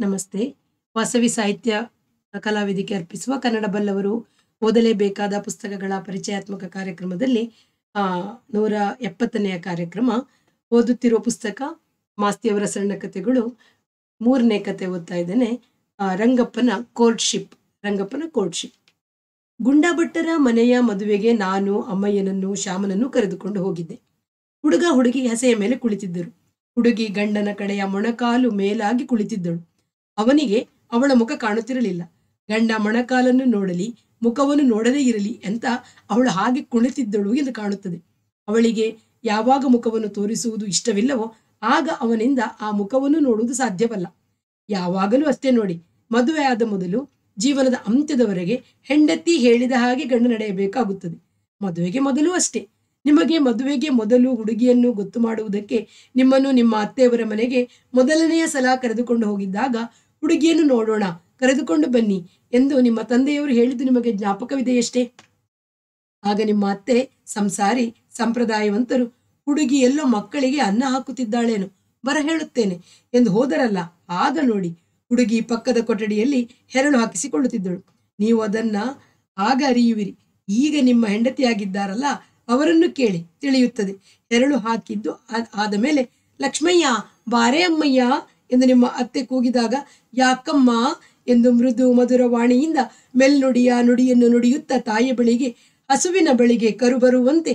ನಮಸ್ತೆ. ವಾಸವಿ ಸಾಹಿತ್ಯ ಕಲಾವೇದಿಕೆ ಅರ್ಪಿಸುವ ಕನ್ನಡ ಬಲ್ಲವರು ಓದಲೇಬೇಕಾದ ಪುಸ್ತಕಗಳ ಪರಿಚಯಾತ್ಮಕ ಕಾರ್ಯಕ್ರಮದಲ್ಲಿ 170ನೆಯ ಕಾರ್ಯಕ್ರಮ. ಓದುತ್ತಿರುವ ಪುಸ್ತಕ ಮಾಸ್ತಿಯವರ ಸಣ್ಣ ಕಥೆಗಳು. 3ನೇ ಕತೆ ಓದ್ತಾ ಇದ್ದೇನೆ. ರಂಗಪ್ಪನ ಕೋರ್ಟ್ಶಿಪ್. ಗುಂಡಾಭಟ್ಟರ ಮನೆಯ ಮದುವೆಗೆ ನಾನು ಅಮ್ಮಯ್ಯನನ್ನು ಶ್ಯಾಮನನ್ನು ಕರೆದುಕೊಂಡು ಹೋಗಿದ್ದೆ. ಹುಡುಗ ಹುಡುಗಿ ಹಸೆಯ ಮೇಲೆ ಕುಳಿತಿದ್ದರು. ಹುಡುಗಿ ಗಂಡನ ಕಡೆಯ ಮೊಣಕಾಲು ಮೇಲಾಗಿ ಕುಳಿತಿದ್ದಳು. ಅವನಿಗೆ ಅವಳ ಮುಖ ಕಾಣುತ್ತಿರಲಿಲ್ಲ. ಗಂಡ ಮೊಣಕಾಲನ್ನು ನೋಡಲಿ, ಮುಖವನ್ನು ನೋಡದೇ ಇರಲಿ ಅಂತ ಅವಳು ಹಾಗೆ ಕುಳಿತಿದ್ದಳು ಎಂದು ಕಾಣುತ್ತದೆ. ಅವಳಿಗೆ ಯಾವಾಗ ಮುಖವನ್ನು ತೋರಿಸುವುದು ಇಷ್ಟವಿಲ್ಲವೋ ಆಗ ಅವನಿಂದ ಆ ಮುಖವನ್ನು ನೋಡುವುದು ಸಾಧ್ಯವಲ್ಲ. ಯಾವಾಗಲೂ ಅಷ್ಟೇ ನೋಡಿ, ಮದುವೆ ಆದ ಮೊದಲು ಜೀವನದ ಅಂತ್ಯದವರೆಗೆ ಹೆಂಡತಿ ಹೇಳಿದ ಹಾಗೆ ಗಂಡ ನಡೆಯಬೇಕಾಗುತ್ತದೆ. ಮದುವೆಗೆ ಮೊದಲು ಅಷ್ಟೇ. ನಿಮಗೆ ಮದುವೆಗೆ ಮೊದಲು ಹುಡುಗಿಯನ್ನು ಗೊತ್ತು ಮಾಡುವುದಕ್ಕೆ ನಿಮ್ಮನ್ನು ನಿಮ್ಮ ಅತ್ತೆಯವರ ಮನೆಗೆ ಮೊದಲನೆಯ ಸಲ ಕರೆದುಕೊಂಡು ಹೋಗಿದ್ದಾಗ ಹುಡುಗಿಯನ್ನು ನೋಡೋಣ, ಕರೆದುಕೊಂಡು ಬನ್ನಿ ಎಂದು ನಿಮ್ಮ ತಂದೆಯವರು ಹೇಳಿದ್ದು ನಿಮಗೆ ಜ್ಞಾಪಕವಿದೆಯಷ್ಟೇ? ಆಗ ನಿಮ್ಮ ಅತ್ತೆ ಸಂಸಾರಿ, ಸಂಪ್ರದಾಯವಂತರು, ಹುಡುಗಿ ಎಲ್ಲೋ ಮಕ್ಕಳಿಗೆ ಅನ್ನ ಹಾಕುತ್ತಿದ್ದಾಳೇನು, ಬರ ಹೇಳುತ್ತೇನೆ ಎಂದು ಹೋದರಲ್ಲ. ಆಗ ನೋಡಿ, ಹುಡುಗಿ ಪಕ್ಕದ ಕೊಠಡಿಯಲ್ಲಿ ಹೆರಳು ಹಾಕಿಸಿಕೊಳ್ಳುತ್ತಿದ್ದಳು. ನೀವು ಅದನ್ನ ಆಗ ಅರಿಯುವಿರಿ. ಈಗ ನಿಮ್ಮ ಹೆಂಡತಿಯಾಗಿದ್ದಾರಲ್ಲ, ಅವರನ್ನು ಕೇಳಿ ತಿಳಿಯುತ್ತದೆ. ಹೆರಳು ಹಾಕಿದ್ದು ಆದ ಮೇಲೆ ಲಕ್ಷ್ಮಯ್ಯ, ಬಾರೇ ಅಮ್ಮಯ್ಯ ಎಂದು ನಿಮ್ಮ ಅತ್ತೆ ಕೂಗಿದಾಗ ಯಾಕಮ್ಮ ಎಂದು ಮೃದು ಮಧುರ ವಾಣಿಯಿಂದ ಮೆಲ್ನುಡಿಯ ನುಡಿಯನ್ನು ನುಡಿಯುತ್ತಾ ತಾಯಿಯ ಬಳಿಗೆ, ಹಸುವಿನ ಬಳಿಗೆ ಕರು ಬರುವಂತೆ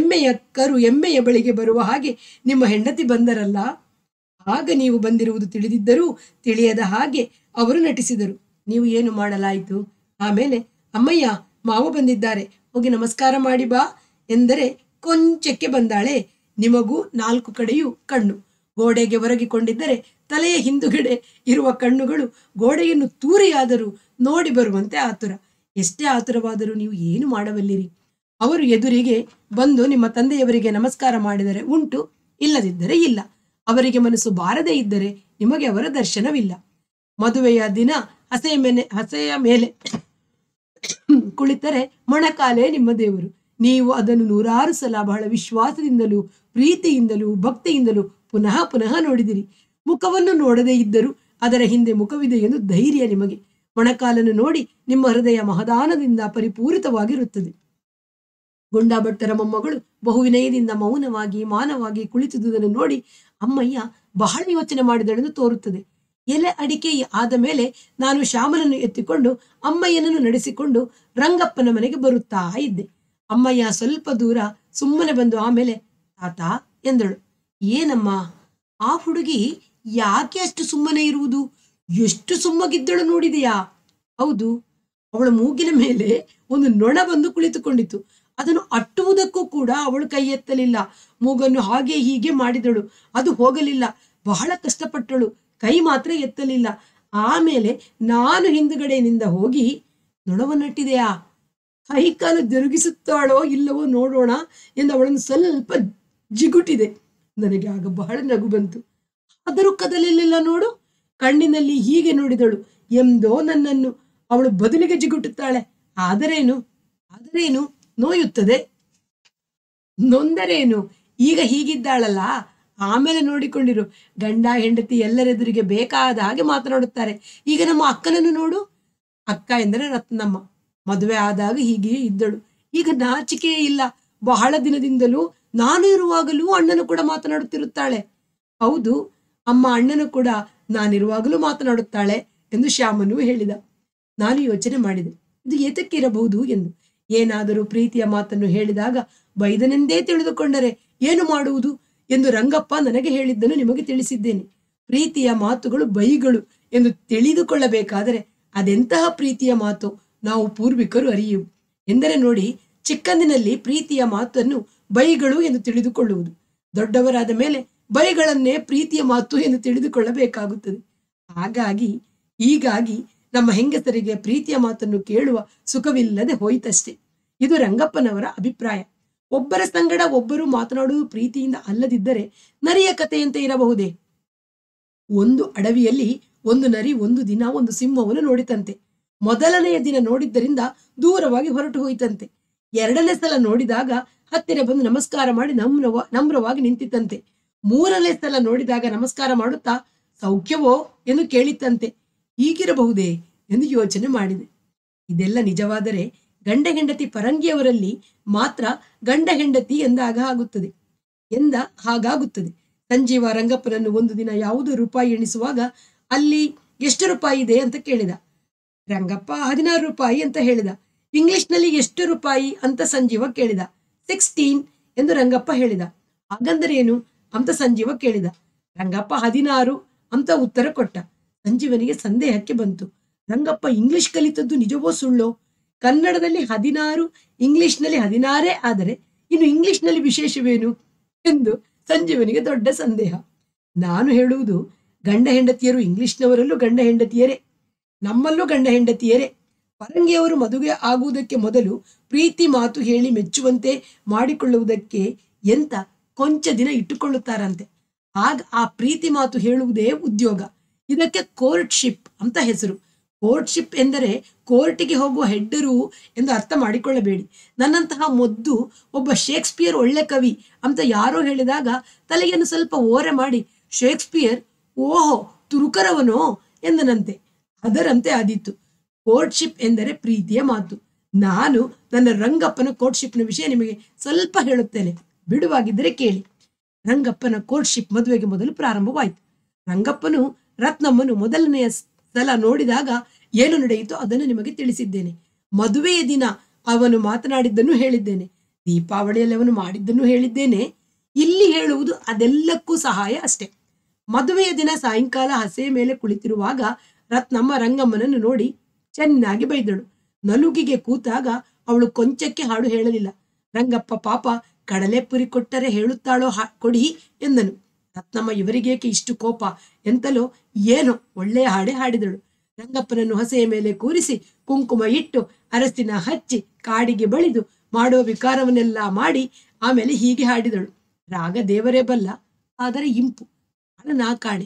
ಎಮ್ಮೆಯ ಬಳಿಗೆ ಬರುವ ಹಾಗೆ ನಿಮ್ಮ ಹೆಂಡತಿ ಬಂದರಲ್ಲ. ಆಗ ನೀವು ಬಂದಿರುವುದು ತಿಳಿದಿದ್ದರೂ ತಿಳಿಯದ ಹಾಗೆ ಅವರು ನಟಿಸಿದರು. ನೀವು ಏನು ಮಾಡಲಾಯಿತು? ಆಮೇಲೆ ಅಮ್ಮಯ್ಯ, ಮಾವ ಬಂದಿದ್ದಾರೆ, ಹೋಗಿ ನಮಸ್ಕಾರ ಮಾಡಿ ಬಾ ಎಂದರೆ ಕೊಂಚಕ್ಕೆ ಬಂದಾಳೆ. ನಿಮಗೂ 4 ಕಡೆಯೂ ಕಣ್ಣು. ಗೋಡೆಗೆ ಒರಗಿಕೊಂಡಿದ್ದರೆ ತಲೆಯ ಹಿಂದುಗಡೆ ಇರುವ ಕಣ್ಣುಗಳು ಗೋಡೆಯನ್ನು ತೂರಿಯಾದರೂ ನೋಡಿ ಬರುವಂತೆ ಆತುರ. ಎಷ್ಟೇ ಆತುರವಾದರೂ ನೀವು ಏನು ಮಾಡಬಲ್ಲಿರಿ? ಅವರು ಎದುರಿಗೆ ಬಂದು ನಿಮ್ಮ ತಂದೆಯವರಿಗೆ ನಮಸ್ಕಾರ ಮಾಡಿದರೆ ಉಂಟು, ಇಲ್ಲದಿದ್ದರೆ ಇಲ್ಲ. ಅವರಿಗೆ ಮನಸ್ಸು ಬಾರದೇ ಇದ್ದರೆ ನಿಮಗೆ ಅವರ ದರ್ಶನವಿಲ್ಲ. ಮದುವೆಯ ದಿನ ಹಸೆಯ ಮೇಲೆ ಕುಳಿತರೆ ಮೊಣಕಾಲೇ ನಿಮ್ಮ ದೇವರು. ನೀವು ಅದನ್ನು 100 ಸಲ ಬಹಳ ವಿಶ್ವಾಸದಿಂದಲೂ ಪ್ರೀತಿಯಿಂದಲೂ ಭಕ್ತಿಯಿಂದಲೂ ಪುನಃ ಪುನಃ ನೋಡಿದಿರಿ. ಮುಖವನ್ನು ನೋಡದೇ ಇದ್ದರೂ ಅದರ ಹಿಂದೆ ಮುಖವಿದೆ ಎಂದು ಧೈರ್ಯ ನಿಮಗೆ. ಮೊಣಕಾಲನ್ನು ನೋಡಿ ನಿಮ್ಮ ಹೃದಯ ಮಹದಾನದಿಂದ ಪರಿಪೂರಿತವಾಗಿರುತ್ತದೆ. ಗುಂಡಾಭಟ್ಟರ ಮೊಮ್ಮಗಳು ಬಹುವಿನಯದಿಂದ ಮೌನವಾಗಿ ಮಾನವಾಗಿ ಕುಳಿತಿದ್ದುದನ್ನು ನೋಡಿ ಅಮ್ಮಯ್ಯ ಬಹಳ ಯೋಚನೆ ಮಾಡಿದಳೆಂದು ತೋರುತ್ತದೆ. ಎಲೆ ಅಡಿಕೆ ಆದ ಮೇಲೆ ನಾನು ಶ್ಯಾಮನನ್ನು ಎತ್ತಿಕೊಂಡು ಅಮ್ಮಯ್ಯನನ್ನು ನಡೆಸಿಕೊಂಡು ರಂಗಪ್ಪನ ಮನೆಗೆ ಬರುತ್ತಾ ಇದ್ದೆ. ಅಮ್ಮಯ್ಯ ಸ್ವಲ್ಪ ದೂರ ಸುಮ್ಮನೆ ಬಂದು ಆಮೇಲೆ ತಾತ ಎಂದಳು. ಏನಮ್ಮ, ಆ ಹುಡುಗಿ ಯಾಕೆ ಅಷ್ಟು ಸುಮ್ಮನೆ ಇರುವುದು? ಎಷ್ಟು ಸುಮ್ಮಗಿದ್ದಳು ನೋಡಿದೆಯಾ? ಹೌದು, ಅವಳ ಮೂಗಿನ ಮೇಲೆ ಒಂದು ನೊಣ ಬಂದು ಕುಳಿತುಕೊಂಡಿತ್ತು. ಅದನ್ನು ಅಟ್ಟುವುದಕ್ಕೂ ಕೂಡ ಅವಳು ಕೈ ಎತ್ತಲಿಲ್ಲ. ಮೂಗನ್ನು ಹಾಗೆ ಹೀಗೆ ಮಾಡಿದಳು, ಅದು ಹೋಗಲಿಲ್ಲ. ಬಹಳ ಕಷ್ಟಪಟ್ಟಳು, ಕೈ ಮಾತ್ರ ಎತ್ತಲಿಲ್ಲ. ಆಮೇಲೆ ನಾನು ಹಿಂದುಗಡೆಯಿಂದ ಹೋಗಿ ನೊಣವನ್ನಟ್ಟಿದೆಯಾ, ಕೈ ಕಾಲು ಜರುಗಿಸುತ್ತಾಳೋ ಇಲ್ಲವೋ ನೋಡೋಣ ಎಂದು ಅವಳನ್ನು ಸ್ವಲ್ಪ ಜಿಗುಟಿದೆ. ನನಗೆ ಆಗ ಬಹಳ ನಗು ಬಂತು. ಆದರೂ ಕದಲಿಲ್ಲ ನೋಡು. ಕಣ್ಣಿನಲ್ಲಿ ಹೀಗೆ ನೋಡಿದಳು ಎಂದೋ ನನ್ನನ್ನು ಅವಳು ಬದಲಿಗೆ ಜಿಗುಟುತ್ತಾಳೆ. ಆದರೇನು ನೋಯುತ್ತದೆ, ನೊಂದರೇನು? ಈಗ ಹೀಗಿದ್ದಾಳಲ್ಲ, ಆಮೇಲೆ ನೋಡಿಕೊಂಡಿರು. ಗಂಡ ಹೆಂಡತಿ ಎಲ್ಲರೆದುರಿಗೆ ಬೇಕಾದ ಹಾಗೆ ಮಾತನಾಡುತ್ತಾರೆ. ಈಗ ನಮ್ಮ ಅಕ್ಕನನ್ನು ನೋಡು. ಅಕ್ಕ ಎಂದರೆ ರತ್ನಮ್ಮ. ಮದುವೆ ಆದಾಗ ಹೀಗೆ ಇದ್ದಳು. ಈಗ ನಾಚಿಕೆಯೇ ಇಲ್ಲ. ಬಹಳ ದಿನದಿಂದಲೂ ನಾನು ಇರುವಾಗಲೂ ಅಣ್ಣನು ಕೂಡ ಮಾತನಾಡುತ್ತಿರುತ್ತಾಳೆ. ಹೌದು ಅಮ್ಮ, ಅಣ್ಣನು ಕೂಡ ನಾನಿರುವಾಗಲೂ ಮಾತನಾಡುತ್ತಾಳೆ ಎಂದು ಶ್ಯಾಮನು ಹೇಳಿದ. ನಾನು ಯೋಚನೆ ಮಾಡಿದೆ, ಇದು ಏತಕ್ಕಿರಬಹುದು ಎಂದು. ಏನಾದರೂ ಪ್ರೀತಿಯ ಮಾತನ್ನು ಹೇಳಿದಾಗ ಬೈದನೆಂದೇ ತಿಳಿದುಕೊಂಡರೆ ಏನು ಮಾಡುವುದು ಎಂದು ರಂಗಪ್ಪ ನನಗೆ ಹೇಳಿದ್ದನ್ನು ನಿಮಗೆ ತಿಳಿಸಿದ್ದೇನೆ. ಪ್ರೀತಿಯ ಮಾತುಗಳು ಬೈಗಳು ಎಂದು ತಿಳಿದುಕೊಳ್ಳಬೇಕಾದರೆ ಅದೆಂತಹ ಪ್ರೀತಿಯ ಮಾತು ನಾವು ಪೂರ್ವಿಕರು ಅರಿಯುವು ಎಂದರೆ ನೋಡಿ, ಚಿಕ್ಕಂದಿನಲ್ಲಿ ಪ್ರೀತಿಯ ಮಾತನ್ನು ಬೈಗಳು ಎಂದು ತಿಳಿದುಕೊಳ್ಳುವುದು. ದೊಡ್ಡವರಾದ ಮೇಲೆ ಬೈಗಳನ್ನೇ ಪ್ರೀತಿಯ ಮಾತು ಎಂದು ತಿಳಿದುಕೊಳ್ಳಬೇಕಾಗುತ್ತದೆ. ಹೀಗಾಗಿ ನಮ್ಮ ಹೆಂಗಸರಿಗೆ ಪ್ರೀತಿಯ ಮಾತನ್ನು ಕೇಳುವ ಸುಖವಿಲ್ಲದೆ ಹೋಯಿತಷ್ಟೇ. ಇದು ರಂಗಪ್ಪನವರ ಅಭಿಪ್ರಾಯ. ಒಬ್ಬರ ಸಂಗಡ ಒಬ್ಬರು ಮಾತನಾಡುವುದು ಪ್ರೀತಿಯಿಂದ ಅಲ್ಲದಿದ್ದರೆ ನರಿಯ ಕಥೆಯಂತೆ ಇರಬಹುದೇ? ಒಂದು ಅಡವಿಯಲ್ಲಿ ಒಂದು ನರಿ ಒಂದು ದಿನ ಒಂದು ಸಿಂಹವನ್ನು ನೋಡಿತಂತೆ. ಮೊದಲನೆಯ ದಿನ ನೋಡಿದ್ದರಿಂದ ದೂರವಾಗಿ ಹೊರಟು ಹೋಯಿತಂತೆ. 2ನೇ ಸಲ ನೋಡಿದಾಗ ಹತ್ತಿರ ಬಂದು ನಮಸ್ಕಾರ ಮಾಡಿ ನಮ್ರವಾಗಿ ನಿಂತಿತಂತೆ. 3ನೇ ಸಲ ನೋಡಿದಾಗ ನಮಸ್ಕಾರ ಮಾಡುತ್ತಾ ಸೌಖ್ಯವೋ ಎಂದು ಕೇಳಿತ್ತಂತೆ. ಹೀಗಿರಬಹುದೇ ಎಂದು ಯೋಚನೆ ಮಾಡಿದೆ. ಇದೆಲ್ಲ ನಿಜವಾದರೆ ಗಂಡ ಹೆಂಡತಿ ಪರಂಗಿಯವರಲ್ಲಿ ಮಾತ್ರ ಗಂಡ ಹೆಂಡತಿ ಹಾಗಾಗುತ್ತದೆ. ಸಂಜೀವ ರಂಗಪ್ಪನನ್ನು ಒಂದು ದಿನ ಯಾವುದೋ ರೂಪಾಯಿ ಎಣಿಸುವಾಗ ಅಲ್ಲಿ ಎಷ್ಟು ರೂಪಾಯಿ ಇದೆ ಅಂತ ಕೇಳಿದ. ರಂಗಪ್ಪ 16 ರೂಪಾಯಿ ಅಂತ ಹೇಳಿದ. ಇಂಗ್ಲಿಷ್ನಲ್ಲಿ ಎಷ್ಟು ರೂಪಾಯಿ ಅಂತ ಸಂಜೀವ ಕೇಳಿದ. 16 ಎಂದು ರಂಗಪ್ಪ ಹೇಳಿದ. ಹಾಗಂದರೆ ಏನು ಅಂತ ಸಂಜೀವ ಕೇಳಿದ. ರಂಗಪ್ಪ 16 ಅಂತ ಉತ್ತರ ಕೊಟ್ಟ. ಸಂಜೀವನಿಗೆ ಸಂದೇಹಕ್ಕೆ ಬಂತು. ರಂಗಪ್ಪ ಇಂಗ್ಲಿಷ್ ಕಲಿತದ್ದು ನಿಜವೋ ಸುಳ್ಳೋ? ಕನ್ನಡದಲ್ಲಿ 16, ಇಂಗ್ಲಿಷ್ನಲ್ಲಿ 16 ಆದರೆ ಇನ್ನು ಇಂಗ್ಲಿಷ್ನಲ್ಲಿ ವಿಶೇಷವೇನು ಎಂದು ಸಂಜೀವನಿಗೆ ದೊಡ್ಡ ಸಂದೇಹ. ನಾನು ಹೇಳುವುದು ಗಂಡ ಹೆಂಡತಿಯರು ಇಂಗ್ಲಿಷ್ನವರಲ್ಲೂ ಗಂಡ ಹೆಂಡತಿಯರೇ, ನಮ್ಮಲ್ಲೂ ಗಂಡ ಹೆಂಡತಿಯರೇ. ಪರಂಗಿಯವರು ಮದುವೆ ಆಗುವುದಕ್ಕೆ ಮೊದಲು ಪ್ರೀತಿ ಮಾತು ಹೇಳಿ ಮೆಚ್ಚುವಂತೆ ಮಾಡಿಕೊಳ್ಳುವುದಕ್ಕೆ ಎಂತ ಕೊಂಚ ದಿನ ಇಟ್ಟುಕೊಳ್ಳುತ್ತಾರಂತೆ. ಆಗ ಆ ಪ್ರೀತಿ ಮಾತು ಹೇಳುವುದೇ ಉದ್ಯೋಗ. ಇದಕ್ಕೆ ಕೋರ್ಟ್ಶಿಪ್ ಅಂತ ಹೆಸರು. ಕೋರ್ಟ್ಶಿಪ್ ಎಂದರೆ ಕೋರ್ಟಿಗೆ ಹೋಗುವ ಹೆಡ್ಡರು ಎಂದು ಅರ್ಥ ಮಾಡಿಕೊಳ್ಳಬೇಡಿ. ನನ್ನಂತಹ ಮೊದ್ದು ಒಬ್ಬ ಶೇಕ್ಸ್ಪಿಯರ್ ಒಳ್ಳೆ ಕವಿ ಅಂತ ಯಾರೋ ಹೇಳಿದಾಗ ತಲೆಯನ್ನು ಸ್ವಲ್ಪ ಓರೆ ಮಾಡಿ, ಶೇಕ್ಸ್ಪಿಯರ್ ಓಹೋ ತುರುಕರವನೋ ಎಂದನಂತೆ. ಅದರಂತೆ ಆದೀತು. ಕೋರ್ಟ್ಶಿಪ್ ಎಂದರೆ ಪ್ರೀತಿಯ ಮಾತು. ನಾನು ನನ್ನ ರಂಗಪ್ಪನ ಕೋರ್ಟ್ಶಿಪ್ನ ವಿಷಯ ನಿಮಗೆ ಸ್ವಲ್ಪ ಹೇಳುತ್ತೇನೆ, ಬಿಡುವಾಗಿದ್ದರೆ ಕೇಳಿ. ರಂಗಪ್ಪನ ಕೋರ್ಟ್ಶಿಪ್ ಮದುವೆಗೆ ಮೊದಲು ಪ್ರಾರಂಭವಾಯಿತು. ರಂಗಪ್ಪನು ರತ್ನಮ್ಮನು ಮೊದಲನೆಯ ಸಲ ನೋಡಿದಾಗ ಏನು ನಡೆಯಿತೋ ಅದನ್ನು ನಿಮಗೆ ತಿಳಿಸಿದ್ದೇನೆ. ಮದುವೆಯ ದಿನ ಅವನು ಮಾತನಾಡಿದ್ದನ್ನು ಹೇಳಿದ್ದೇನೆ. ದೀಪಾವಳಿಯಲ್ಲಿ ಅವನು ಮಾಡಿದ್ದನ್ನು ಹೇಳಿದ್ದೇನೆ. ಇಲ್ಲಿ ಹೇಳುವುದು ಅದೆಲ್ಲಕ್ಕೂ ಸಹಾಯ ಅಷ್ಟೆ. ಮದುವೆಯ ದಿನ ಸಾಯಂಕಾಲ ಹಸೆಯ ಮೇಲೆ ಕುಳಿತಿರುವಾಗ ರತ್ನಮ್ಮ ರಂಗಮ್ಮನನ್ನು ನೋಡಿ ಚೆನ್ನಾಗಿ ಬೈದಳು. ನಲುಗಿಗೆ ಕೂತಾಗ ಅವಳು ಕೊಂಚಕ್ಕೆ ಹಾಡು ಹೇಳಲಿಲ್ಲ. ರಂಗಪ್ಪ ಪಾಪ ಕಡಲೆಪುರಿ ಕೊಟ್ಟರೆ ಹೇಳುತ್ತಾಳೋ ಕೊಡಿ ಎಂದನು. ರತ್ನಮ್ಮ ಇವರಿಗೇಕೆ ಇಷ್ಟು ಕೋಪ ಎಂತಲೋ ಏನೋ ಒಳ್ಳೆಯ ಹಾಡೆ ಹಾಡಿದಳು. ರಂಗಪ್ಪನನ್ನು ಹಸೆಯ ಮೇಲೆ ಕೂರಿಸಿ ಕುಂಕುಮ ಇಟ್ಟು ಅರಸಿನ ಹಚ್ಚಿ ಕಾಡಿಗೆ ಬಳಿದು ಮಾಡುವ ವಿಕಾರವನ್ನೆಲ್ಲ ಮಾಡಿ ಆಮೇಲೆ ಹೀಗೆ ಹಾಡಿದಳು. ರಾಗ ದೇವರೇ ಬಲ್ಲ, ಆದರೆ ಇಂಪು ನಾ ಕಾಣೆ.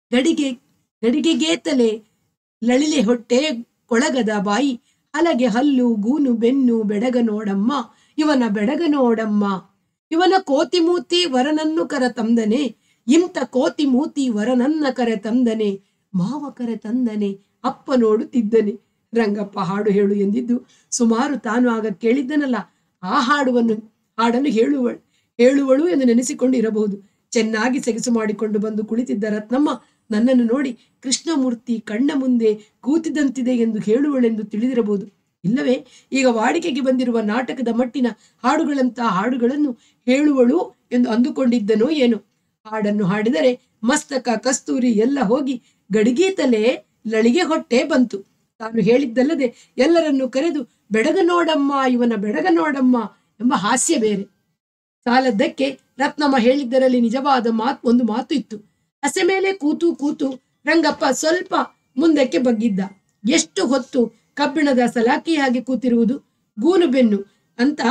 ಗಡಿಗೆಗೆ ತಲೆ ಲಳಿಲೆ ಹೊಟ್ಟೆ ಕೊಳಗದ ಬಾಯಿ, ಹಲಗೆ ಹಲ್ಲು ಗೂನು ಬೆನ್ನು ಬೆಡಗ ನೋಡಮ್ಮ, ಇವನ ಬೆಡಗ ನೋಡಮ್ಮ, ಇವನ ಕೋತಿಮೂತಿ ವರನನ್ನು ಕರ ತಂದನೆ, ಇಂಥ ಕೋತಿಮೂತಿ ವರನನ್ನ ಕರೆ ತಂದನೆ, ಮಾವ ಕರೆ ತಂದನೆ, ಅಪ್ಪ ನೋಡುತ್ತಿದ್ದನೆ. ರಂಗಪ್ಪ ಹಾಡು ಹೇಳು ಎಂದಿದ್ದು ಸುಮಾರು ತಾನು ಆಗ ಕೇಳಿದ್ದನಲ್ಲ. ಆ ಹಾಡನ್ನು ಹೇಳುವಳು ಎಂದು ನೆನೆಸಿಕೊಂಡು ಇರಬಹುದು. ಚೆನ್ನಾಗಿ ಸೆಗಸು ಮಾಡಿಕೊಂಡು ಬಂದು ಕುಳಿತಿದ್ದ ರತ್ನಮ್ಮ ನನ್ನನ್ನು ನೋಡಿ ಕೃಷ್ಣಮೂರ್ತಿ ಕಣ್ಣ ಮುಂದೆ ಕೂತಿದಂತಿದೆ ಎಂದು ಹೇಳುವಳೆಂದು ತಿಳಿದಿರಬಹುದು. ಇಲ್ಲವೇ ಈಗ ವಾಡಿಕೆಗೆ ಬಂದಿರುವ ನಾಟಕದ ಮಟ್ಟಿನ ಹಾಡುಗಳಂತಹ ಹಾಡುಗಳನ್ನು ಹೇಳುವಳು ಎಂದು ಅಂದುಕೊಂಡಿದ್ದನೋ ಏನೋ. ಹಾಡನ್ನು ಹಾಡಿದರೆ ಮಸ್ತಕ ಕಸ್ತೂರಿ ಎಲ್ಲ ಹೋಗಿ ಗಡಿಗೀತಲೇ ಲಳಿಗೆ ಹೊಟ್ಟೆ ಬಂತು. ತಾನು ಹೇಳಿದ್ದಲ್ಲದೆ ಎಲ್ಲರನ್ನು ಕರೆದು ಬೆಡಗ ನೋಡಮ್ಮ, ಇವನ ಬೆಡಗ ನೋಡಮ್ಮ ಎಂಬ ಹಾಸ್ಯ ಬೇರೆ. ಸಾಲದ್ದಕ್ಕೆ ರತ್ನಮ್ಮ ಹೇಳಿದ್ದರಲ್ಲಿ ನಿಜವಾದ ಒಂದು ಮಾತು ಇತ್ತು. ಹಸೆ ಮೇಲೆ ಕೂತು ರಂಗಪ್ಪ ಸ್ವಲ್ಪ ಮುಂದಕ್ಕೆ ಬಗ್ಗಿದ್ದ. ಎಷ್ಟು ಹೊತ್ತು ಕಬ್ಬಿಣದ ಸಲಾಕಿ ಹಾಗೆ ಕೂತಿರುವುದು, ಗೂನು ಬೆನ್ನು ಅಂತ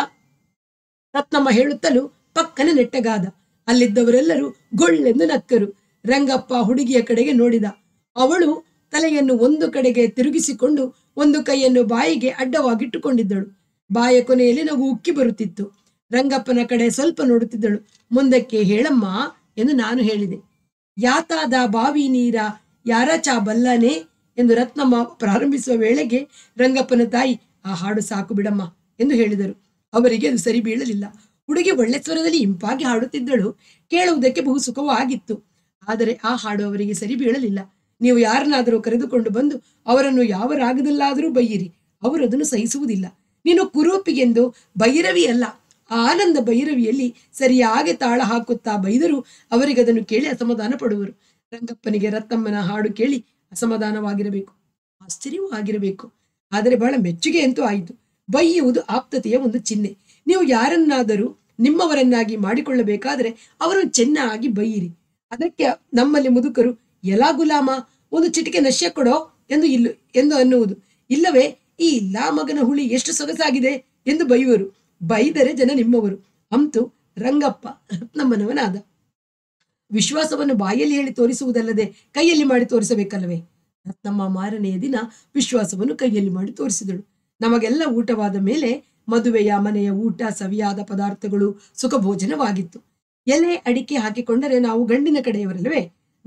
ರತ್ನಮ್ಮ ಹೇಳುತ್ತಲೂ ಪಕ್ಕನೆ ನೆಟ್ಟಗಾದ. ಅಲ್ಲಿದ್ದವರೆಲ್ಲರೂ ಗೊಳ್ಳೆಂದು ನಕ್ಕರು. ರಂಗಪ್ಪ ಹುಡುಗಿಯ ಕಡೆಗೆ ನೋಡಿದ. ಅವಳು ತಲೆಯನ್ನು ಒಂದು ಕಡೆಗೆ ತಿರುಗಿಸಿಕೊಂಡು ಒಂದು ಕೈಯನ್ನು ಬಾಯಿಗೆ ಅಡ್ಡವಾಗಿಟ್ಟುಕೊಂಡಿದ್ದಳು. ಬಾಯ ಕೊನೆಯಲ್ಲಿ ನಗು ಉಕ್ಕಿ ಬರುತ್ತಿತ್ತು. ರಂಗಪ್ಪನ ಕಡೆ ಸ್ವಲ್ಪ ನೋಡುತ್ತಿದ್ದಳು. ಮುಂದಕ್ಕೆ ಹೇಳಮ್ಮ ಎಂದು ನಾನು ಹೇಳಿದೆ. ಯಾತಾದ ಬಾವಿ ನೀರ ಯಾರ ಚಾ ಬಲ್ಲನೆ ಎಂದು ರತ್ನಮ್ಮ ಪ್ರಾರಂಭಿಸುವ ವೇಳೆಗೆ ರಂಗಪ್ಪನ ತಾಯಿ ಆ ಹಾಡು ಸಾಕು ಬಿಡಮ್ಮ ಎಂದು ಹೇಳಿದರು. ಅವರಿಗೆ ಅದು ಸರಿ ಬೀಳಲಿಲ್ಲ. ಹುಡುಗಿ ಒಳ್ಳೆ ಸ್ವರದಲ್ಲಿ ಇಂಪಾಗಿ ಹಾಡುತ್ತಿದ್ದಳು. ಕೇಳುವುದಕ್ಕೆ ಬಹು ಸುಖವಾಗಿತ್ತು. ಆದರೆ ಆ ಹಾಡು ಅವರಿಗೆ ಸರಿ ಬೀಳಲಿಲ್ಲ. ನೀವು ಯಾರನ್ನಾದರೂ ಕರೆದುಕೊಂಡು ಬಂದು ಅವರನ್ನು ಯಾವ ರಾಗದಲ್ಲಾದರೂ ಬೈಯಿರಿ, ಅವರು ಅದನ್ನು ಸಹಿಸುವುದಿಲ್ಲ. ನೀನು ಕುರೂಪಿಗೆಂದು ಭೈರವಿ ಅಲ್ಲ, ಆನಂದ ಭೈರವಿಯಲ್ಲಿ ಸರಿಯಾಗಿ ತಾಳ ಹಾಕುತ್ತಾ ಬೈದರೂ ಅವರಿಗೆ ಅದನ್ನು ಕೇಳಿ ಅಸಮಾಧಾನ ಪಡುವರು. ರಂಗಪ್ಪನಿಗೆ ರತ್ನಮ್ಮನ ಹಾಡು ಕೇಳಿ ಅಸಮಾಧಾನವಾಗಿರಬೇಕು, ಆಶ್ಚರ್ಯವೂ ಆಗಿರಬೇಕು. ಆದರೆ ಬಹಳ ಮೆಚ್ಚುಗೆ ಅಂತೂ ಆಯಿತು. ಬೈಯುವುದು ಆಪ್ತತೆಯ ಒಂದು ಚಿಹ್ನೆ. ನೀವು ಯಾರನ್ನಾದರೂ ನಿಮ್ಮವರನ್ನಾಗಿ ಮಾಡಿಕೊಳ್ಳಬೇಕಾದರೆ ಅವರನ್ನು ಚೆನ್ನಾಗಿ ಬೈಯಿರಿ. ಅದಕ್ಕೆ ನಮ್ಮಲ್ಲಿ ಮುದುಕರು ಎಲಾ ಗುಲಾಮ ಒಂದು ಚಿಟಿಕೆ ನಶ್ಯ ಕೊಡೋ ಎಂದು ಅನ್ನುವುದು. ಇಲ್ಲವೇ ಈ ಲಾ ಮಗನ ಹುಳಿ ಎಷ್ಟು ಸೊಗಸಾಗಿದೆ ಎಂದು ಬೈಯುವರು. ಬೈದರೆ ಜನ ನಿಮ್ಮವರು. ಅಂತೂ ರಂಗಪ್ಪ ರತ್ನಮ್ಮನವನಾದ. ವಿಶ್ವಾಸವನ್ನು ಬಾಯಲ್ಲಿ ಹೇಳಿ ತೋರಿಸುವುದಲ್ಲದೆ ಕೈಯಲ್ಲಿ ಮಾಡಿ ತೋರಿಸಬೇಕಲ್ಲವೇ? ರತ್ನಮ್ಮ ಮಾರನೆಯ ದಿನ ವಿಶ್ವಾಸವನ್ನು ಕೈಯಲ್ಲಿ ಮಾಡಿ ತೋರಿಸಿದಳು. ನಮಗೆಲ್ಲ ಊಟವಾದ ಮೇಲೆ ಮದುವೆಯ ಮನೆಯ ಊಟ, ಸವಿಯಾದ ಪದಾರ್ಥಗಳು, ಸುಖ ಭೋಜನವಾಗಿತ್ತು. ಎಲೆ ಅಡಿಕೆ ಹಾಕಿಕೊಂಡರೆ ನಾವು ಗಂಡಿನ ಕಡೆಯವರಲ್ಲವೇ?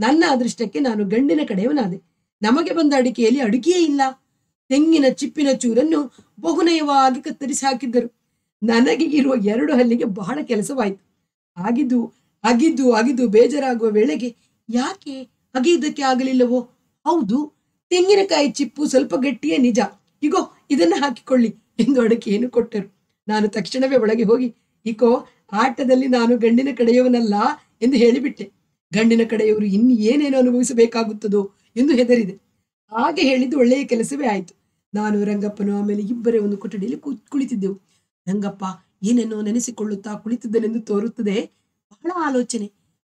ನನ್ನ ಅದೃಷ್ಟಕ್ಕೆ ನಾನು ಗಂಡಿನ ಕಡೆಯವನಾದೆ. ನಮಗೆ ಬಂದ ಅಡಿಕೆಯಲ್ಲಿ ಅಡಿಕೆಯೇ ಇಲ್ಲ. ತೆಂಗಿನ ಚಿಪ್ಪಿನ ಚೂರನ್ನು ಬಹುನಯವಾಗಿ ಕತ್ತರಿಸಿ ಹಾಕಿದ್ದರು. ನನಗೆ ಇರುವ 2 ಹಲ್ಲಿಗೆ ಬಹಳ ಕೆಲಸವಾಯಿತು. ಆಗಿದ್ದು ಅಗಿದು ಅಗಿದು ಬೇಜಾರಾಗುವ ವೇಳೆಗೆ ಯಾಕೆ ಅಗಿಯುವುದಕ್ಕೆ ಆಗಲಿಲ್ಲವೋ? ಹೌದು, ತೆಂಗಿನಕಾಯಿ ಚಿಪ್ಪು ಸ್ವಲ್ಪ ಗಟ್ಟಿಯೇ ನಿಜ. ಇಗೋ ಇದನ್ನ ಹಾಕಿಕೊಳ್ಳಿ ಎಂದು ಅಡಿಕೆಯನ್ನು ಕೊಟ್ಟರು. ನಾನು ತಕ್ಷಣವೇ ಒಳಗೆ ಹೋಗಿ, ಇಕೋ ಆಟದಲ್ಲಿ ನಾನು ಗಂಡಿನ ಕಡೆಯವನಲ್ಲ ಎಂದು ಹೇಳಿಬಿಟ್ಟೆ. ಗಂಡಿನ ಕಡೆಯವರು ಇನ್ನು ಏನೇನು ಅನುಭವಿಸಬೇಕಾಗುತ್ತದೋ ಎಂದು ಹೆದರಿದೆ. ಹಾಗೆ ಹೇಳಿದ್ದು ಒಳ್ಳೆಯ ಕೆಲಸವೇ ಆಯಿತು. ನಾನು, ರಂಗಪ್ಪನು ಆಮೇಲೆ ಇಬ್ಬರೇ ಒಂದು ಕೊಠಡಿಯಲ್ಲಿ ಕುಳಿತಿದ್ದೆವು. ರಂಗಪ್ಪ ಏನೇನೋ ನೆನೆಸಿಕೊಳ್ಳುತ್ತಾ ಕುಳಿತಿದ್ದನೆಂದು ತೋರುತ್ತದೆ. ಬಹಳ ಆಲೋಚನೆ,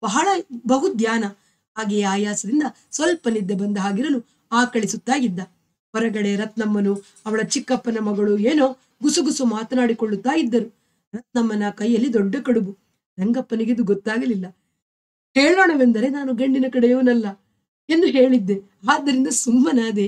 ಬಹು ಧ್ಯಾನ. ಹಾಗೆಯೇ ಆಯಾಸದಿಂದ ಸ್ವಲ್ಪ ನಿದ್ದೆ ಬಂದ ಹಾಗಿರಲು ಆಕಳಿಸುತ್ತಾ ಇದ್ದ. ಹೊರಗಡೆ ರತ್ನಮ್ಮನು ಅವಳ ಚಿಕ್ಕಪ್ಪನ ಮಗಳು ಏನೋ ಗುಸುಗುಸು ಮಾತನಾಡಿಕೊಳ್ಳುತ್ತಾ ಇದ್ದರು. ರತ್ನಮ್ಮನ ಕೈಯಲ್ಲಿ ದೊಡ್ಡ ಕಡುಬು. ರಂಗಪ್ಪನಿಗಿದು ಗೊತ್ತಾಗಲಿಲ್ಲ. ಹೇಳೋಣವೆಂದರೆ ನಾನು ಗಂಡಿನ ಕಡೆಯವನಲ್ಲ ಎಂದು ಹೇಳಿದ್ದೆ. ಆದ್ದರಿಂದ ಸುಮ್ಮನಾದೆ.